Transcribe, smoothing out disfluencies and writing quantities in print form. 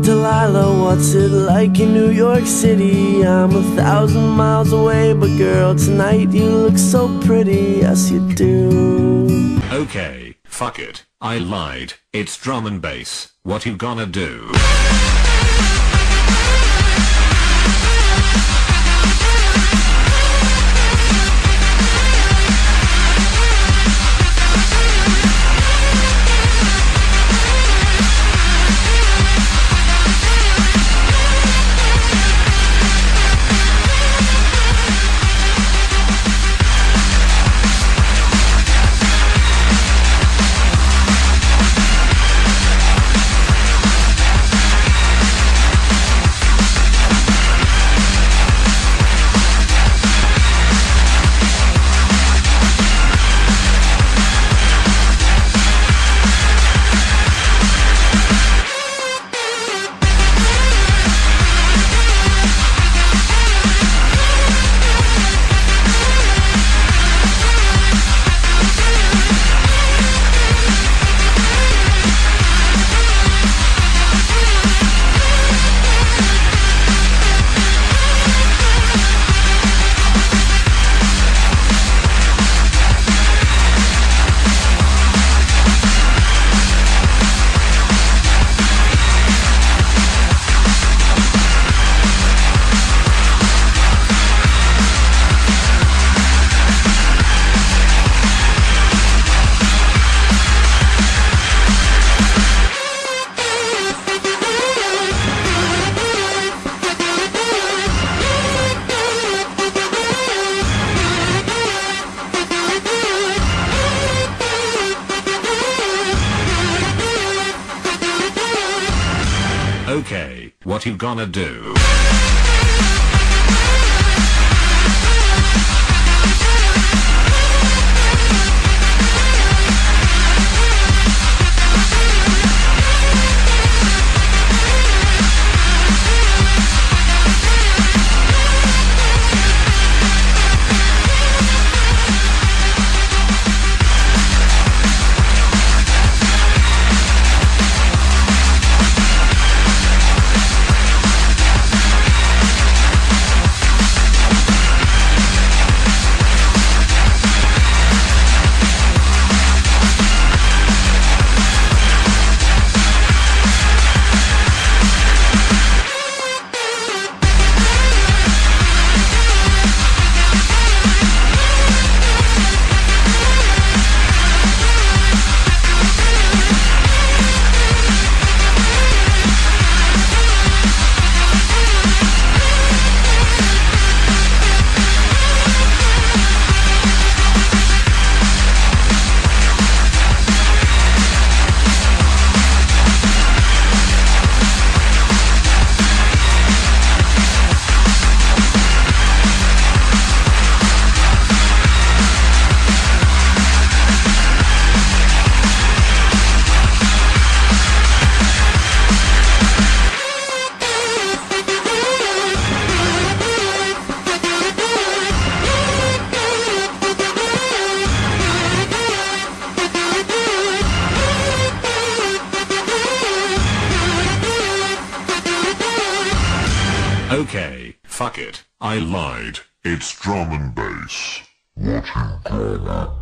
Delilah, what's it like in New York City? I'm 1,000 miles away, but girl, tonight you look so pretty, yes you do. Okay, fuck it, I lied. It's drum and bass. What you gonna do? Okay, what you gonna do? Okay, fuck it, I lied. It's drum and bass. What you gonna